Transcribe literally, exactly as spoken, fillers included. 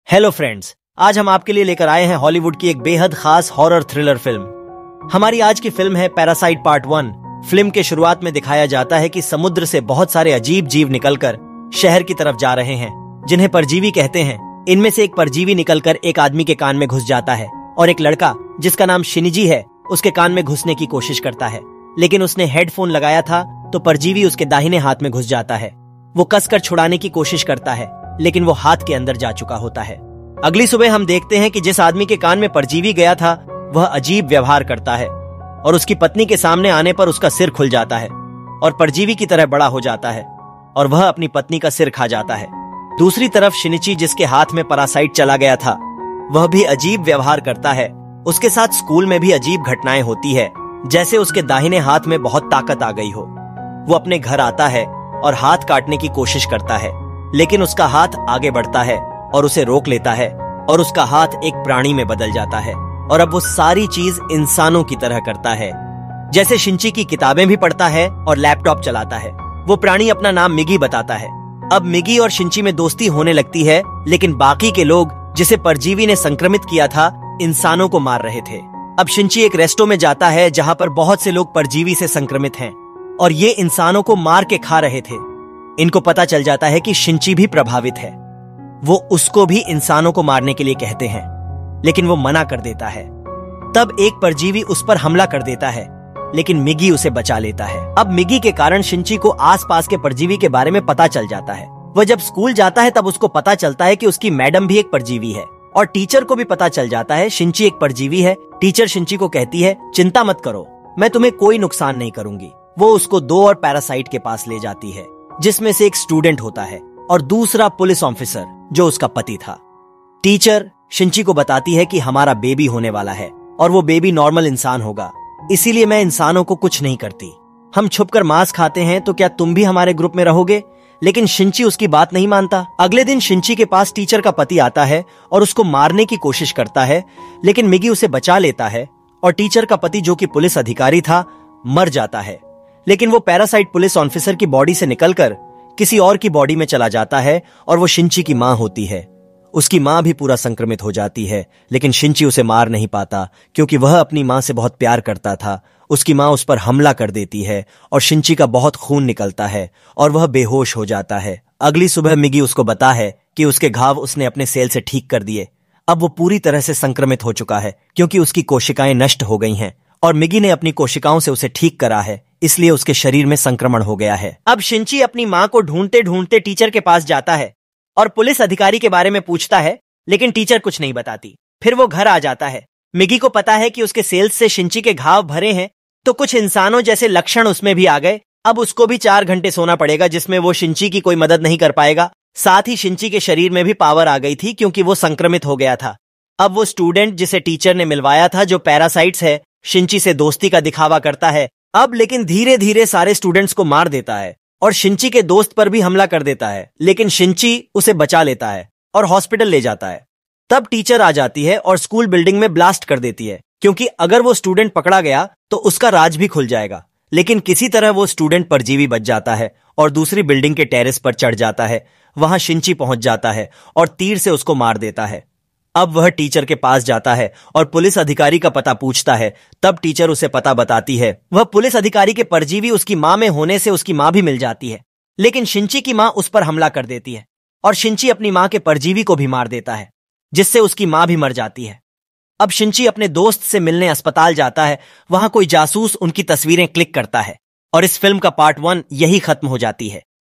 Hello friends, आज हम आपके लिए लेकर आए हैं हॉलीवुड की एक बेहद खास हॉरर थ्रिलर फिल्म। हमारी आज की फिल्म है पैरासाइट पार्ट वन। फिल्म के शुरुआत में दिखाया जाता है कि समुद्र से बहुत सारे अजीब जीव निकलकर शहर की तरफ जा रहे हैं, जिन्हें परजीवी कहते हैं। इनमें से एक परजीवी निकलकर एक आदमी के कान में घुस जाता है और एक लड़का जिसका नाम शिनिजी है उसके कान में घुसने की कोशिश करता है, लेकिन उसने हेडफोन लगाया था तो परजीवी उसके दाहिने हाथ में घुस जाता है। वो कसकर छुड़ाने की कोशिश करता है, लेकिन वो हाथ के अंदर जा चुका होता है। अगली सुबह हम देखते हैं कि जिस आदमी के कान में परजीवी गया था वह अजीब व्यवहार करता है और उसकी पत्नी के सामने आने पर उसका सिर खुल जाता है और परजीवी की तरह बड़ा हो जाता है और वह अपनी पत्नी का सिर खा जाता है। दूसरी तरफ शिनिची, जिसके हाथ में पैरासाइट चला गया था, वह भी अजीब व्यवहार करता है। उसके साथ स्कूल में भी अजीब घटनाएं होती है, जैसे उसके दाहिने हाथ में बहुत ताकत आ गई हो। वो अपने घर आता है और हाथ काटने की कोशिश करता है, लेकिन उसका हाथ आगे बढ़ता है और उसे रोक लेता है और उसका हाथ एक प्राणी में बदल जाता है और अब वो सारी चीज इंसानों की तरह करता है, जैसे शिंची की किताबें भी पढ़ता है और लैपटॉप चलाता है। वो प्राणी अपना नाम मिगी बताता है। अब मिगी और शिंची में दोस्ती होने लगती है, लेकिन बाकी के लोग जिसे परजीवी ने संक्रमित किया था इंसानों को मार रहे थे। अब शिंची एक रेस्टो में जाता है जहां पर बहुत से लोग परजीवी से संक्रमित हैं और ये इंसानों को मार के खा रहे थे। इनको पता चल जाता है कि शिंची भी प्रभावित है। वो उसको भी इंसानों को मारने के लिए कहते हैं, लेकिन वो मना कर देता है। तब एक परजीवी उस पर हमला कर देता है, लेकिन मिगी उसे बचा लेता है। अब मिगी के कारण शिंची को आसपास के परजीवी के बारे में पता चल जाता है। वह जब स्कूल जाता है तब उसको पता चलता है कि उसकी मैडम भी एक परजीवी है और टीचर को भी पता चल जाता है शिंची एक परजीवी है। टीचर शिंची को कहती है, चिंता मत करो, मैं तुम्हें कोई नुकसान नहीं करूंगी। वो उसको दो और पैरासाइट के पास ले जाती है, जिसमें से एक स्टूडेंट होता है और दूसरा पुलिस ऑफिसर जो उसका पति था। टीचर शिंची को बताती है कि हमारा बेबी होने वाला है और वो बेबी नॉर्मल इंसान होगा, इसीलिए मैं इंसानों को कुछ नहीं करती। हम छुपकर मांस खाते हैं, तो क्या तुम भी हमारे ग्रुप में रहोगे? लेकिन शिंची उसकी बात नहीं मानता। अगले दिन शिंची के पास टीचर का पति आता है और उसको मारने की कोशिश करता है, लेकिन मिगी उसे बचा लेता है और टीचर का पति, जो कि पुलिस अधिकारी था, मर जाता है। लेकिन वो पैरासाइट पुलिस ऑफिसर की बॉडी से निकलकर किसी और की बॉडी में चला जाता है और वो शिंची की मां होती है। उसकी मां भी पूरा संक्रमित हो जाती है, लेकिन शिंची उसे मार नहीं पाता क्योंकि वह अपनी मां से बहुत प्यार करता था। उसकी मां उस पर हमला कर देती है और शिंची का बहुत खून निकलता है और वह बेहोश हो जाता है। अगली सुबह मिगी उसको बता है कि उसके घाव उसने अपने सेल से ठीक कर दिए। अब वो पूरी तरह से संक्रमित हो चुका है क्योंकि उसकी कोशिकाएं नष्ट हो गई हैं और मिगी ने अपनी कोशिकाओं से उसे ठीक करा है, इसलिए उसके शरीर में संक्रमण हो गया है। अब शिंची अपनी मां को ढूंढते ढूंढते टीचर के पास जाता है और पुलिस अधिकारी के बारे में पूछता है, लेकिन टीचर कुछ नहीं बताती। फिर वो घर आ जाता है। मिगी को पता है कि उसके सेल्स से शिंची के घाव भरे हैं, तो कुछ इंसानों जैसे लक्षण उसमें भी आ गए। अब उसको भी चार घंटे सोना पड़ेगा, जिसमें वो शिंची की कोई मदद नहीं कर पाएगा। साथ ही शिंची के शरीर में भी पावर आ गई थी क्योंकि वो संक्रमित हो गया था। अब वो स्टूडेंट जिसे टीचर ने मिलवाया था, जो पैरासाइट्स है, शिंची से दोस्ती का दिखावा करता है अब, लेकिन धीरे धीरे सारे स्टूडेंट्स को मार देता है और शिंची के दोस्त पर भी हमला कर देता है, लेकिन शिंची उसे बचा लेता है और हॉस्पिटल ले जाता है। तब टीचर आ जाती है और स्कूल बिल्डिंग में ब्लास्ट कर देती है, क्योंकि अगर वो स्टूडेंट पकड़ा गया तो उसका राज भी खुल जाएगा। लेकिन किसी तरह वो स्टूडेंट परजीवी बच जाता है और दूसरी बिल्डिंग के टेरेस पर चढ़ जाता है। वहां शिंची पहुंच जाता है और तीर से उसको मार देता है। अब वह टीचर के पास जाता है और पुलिस अधिकारी का पता पूछता है। तब टीचर उसे पता बताती है। वह पुलिस अधिकारी के परजीवी उसकी मां में होने से उसकी मां भी मिल जाती है, लेकिन शिंची की मां उस पर हमला कर देती है और शिंची अपनी मां के परजीवी को भी मार देता है, जिससे उसकी मां भी मर जाती है। अब शिंची अपने दोस्त से मिलने अस्पताल जाता है। वहां कोई जासूस उनकी तस्वीरें क्लिक करता है और इस फिल्म का पार्ट वन यही खत्म हो जाती है।